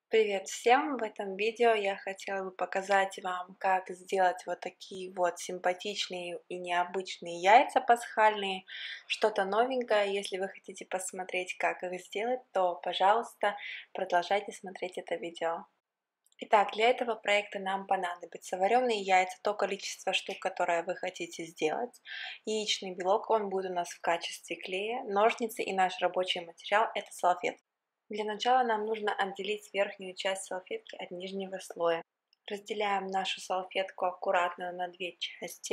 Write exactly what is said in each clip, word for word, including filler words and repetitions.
Привет всем! В этом видео я хотела бы показать вам, как сделать вот такие вот симпатичные и необычные яйца пасхальные, что-то новенькое. Если вы хотите посмотреть, как их сделать, то, пожалуйста, продолжайте смотреть это видео. Итак, для этого проекта нам понадобятся вареные яйца, то количество штук, которое вы хотите сделать, яичный белок, он будет у нас в качестве клея, ножницы и наш рабочий материал – это салфетка. Для начала нам нужно отделить верхнюю часть салфетки от нижнего слоя. Разделяем нашу салфетку аккуратно на две части.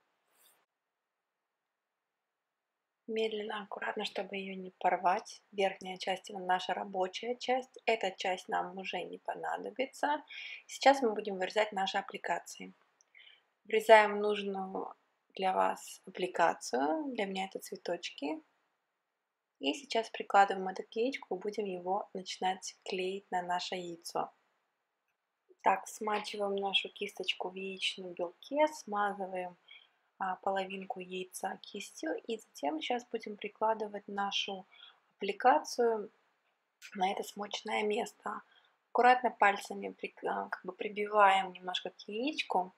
Медленно, аккуратно, чтобы ее не порвать. Верхняя часть – это наша рабочая часть. Эта часть нам уже не понадобится. Сейчас мы будем вырезать наши аппликации. Врезаем нужную для вас аппликацию. Для меня это цветочки. И сейчас прикладываем эту клеечку и будем его начинать клеить на наше яйцо. Так, смачиваем нашу кисточку в яичном белке, смазываем а, половинку яйца кистью и затем сейчас будем прикладывать нашу аппликацию на это смоченное место. Аккуратно пальцами при, а, как бы прибиваем немножко к яичку,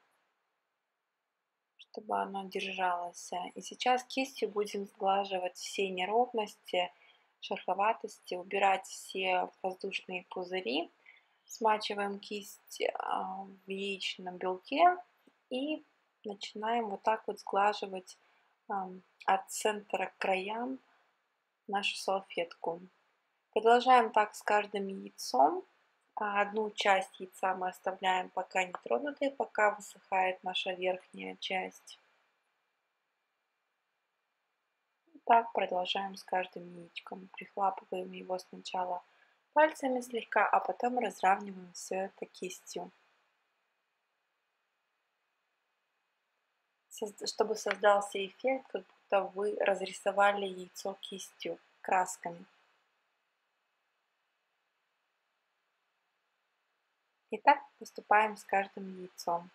чтобы оно держалось. И сейчас кистью будем сглаживать все неровности, шероховатости, убирать все воздушные пузыри. Смачиваем кисть в яичном белке и начинаем вот так вот сглаживать от центра к краям нашу салфетку. Продолжаем так с каждым яйцом. Одну часть яйца мы оставляем пока не тронутой, пока высыхает наша верхняя часть. И так продолжаем с каждым яичком. Прихлапываем его сначала пальцами слегка, а потом разравниваем все это кистью, чтобы создался эффект, как будто вы разрисовали яйцо кистью, красками. И так поступаем с каждым яйцом.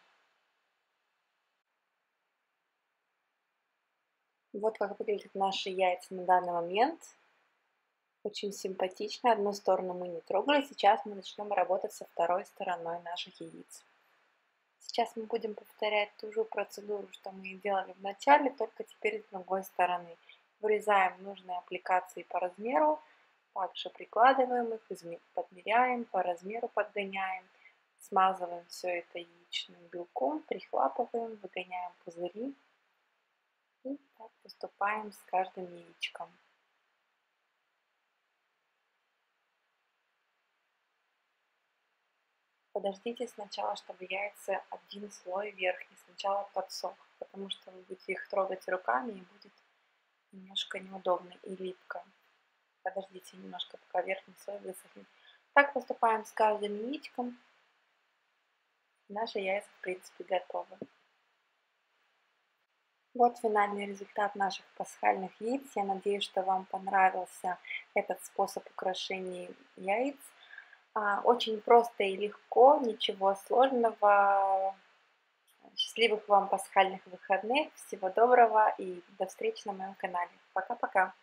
Вот как выглядят наши яйца на данный момент. Очень симпатично. Одну сторону мы не трогали. Сейчас мы начнем работать со второй стороной наших яиц. Сейчас мы будем повторять ту же процедуру, что мы и делали в начале, только теперь с другой стороны. Вырезаем нужные аппликации по размеру, также прикладываем их, подмеряем, по размеру подгоняем, смазываем все это яичным белком, прихлапываем, выгоняем пузыри и так поступаем с каждым яичком. Подождите сначала, чтобы яйца один слой верхний сначала подсох, потому что вы будете их трогать руками и будет немножко неудобно и липко. Подождите немножко, пока верхний слой высохнет. Так поступаем с каждым яичком. Наши яйца, в принципе, готовы. Вот финальный результат наших пасхальных яиц. Я надеюсь, что вам понравился этот способ украшения яиц. Очень просто и легко, ничего сложного. Счастливых вам пасхальных выходных, всего доброго и до встречи на моем канале. Пока-пока!